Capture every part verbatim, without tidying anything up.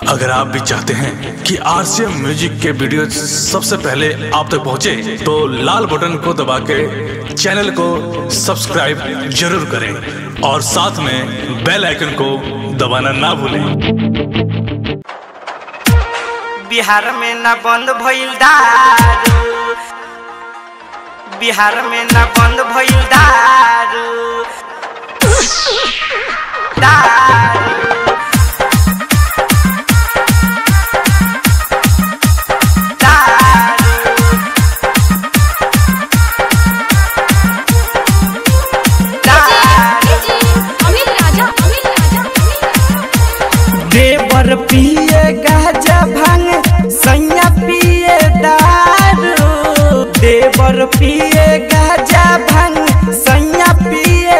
अगर आप भी चाहते हैं कि आरसीएम म्यूजिक के वीडियो सबसे पहले आप तक पहुंचे, तो लाल बटन को दबा के चैनल को सब्सक्राइब जरूर करें और साथ में बेल आइकन को दबाना ना भूलें। बिहार में न बंद भइल दारू, बिहार में न बंद भइल दारू, दारू देवर पिए गाजा भांग सैया पिए दारू, देवर पिए गाजा भांग सैया पिए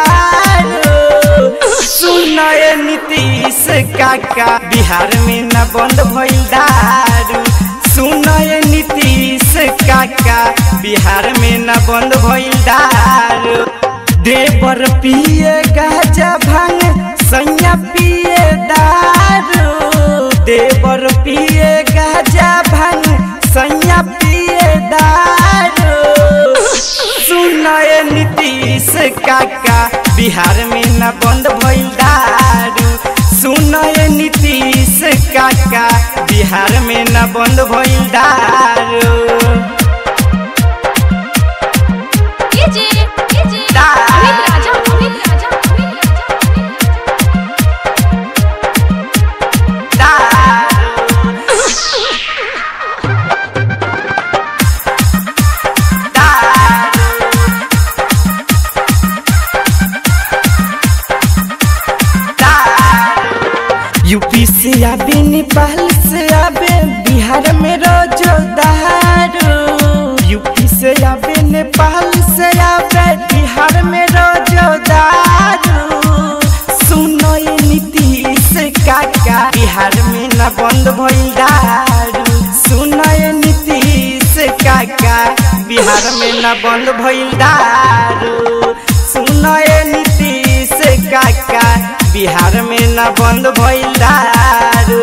दारू। सुनाए नीतीश काका बिहार में न बंद भइल दारू, सुनाए नीतीश काका बिहार में न बंद भइल दारू। देवर पिए गाजा भांग सैया पिए दारू, देवर पिए गाजा भांग सैया पिए दारू। सुनाए नीतीश काका बिहार में न बंद भइल दारू, सुनाए नीतीश काका बिहार में न बंद भइल दारू। यूपी से आबे नेपाल से आबे बिहार में रोजो दारू, यूपी से आबे नेपाल से आबे बिहार में रोजो दारू। सुनो ये नीतीश काका बिहार में न बंद भइल दारू, सुनो ये नीतीश काका बिहार में न बंद भइल दारू, सुनो ये नीतीश काका बिहार में न बंद भइल दारू।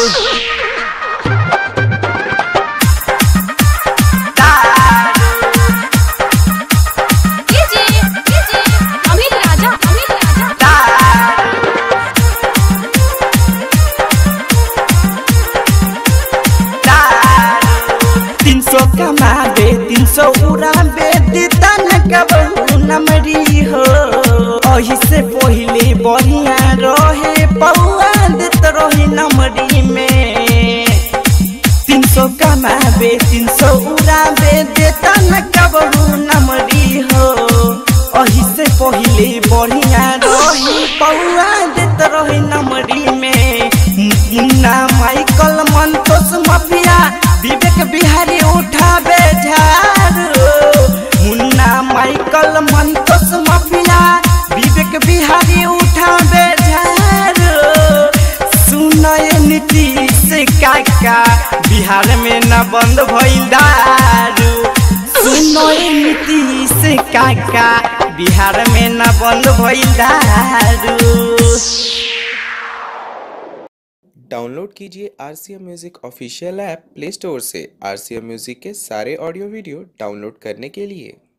तीन सौ कमाबे तीन सौ उड़ाबे देता न कबहू न मरी हो, अही से पहले बढ़िया रहे पौआ देत रही नमरी में। तीन सौ कमाबे तीन सौ उड़ाबे देता न कबहू नमरी हो, अही से पहले बढ़िया रही पौआ देत रही नमरी में। मुन्ना माइकल मंतोष माफिया विवेक बिहारी उठाबे झाड़ू, मुन्ना माइकल मंतोष माफिया विवेक बिहारी उठाबे झाड़ू। सुनाए नीतीश काका बिहार में न बंद भइल दारू, सुनाए नीतीश काका बिहार में न बंद भइल दारू। डाउनलोड कीजिए RCM music official app play store से आरसीएम म्यूजिक के सारे ऑडियो वीडियो डाउनलोड करने के लिए।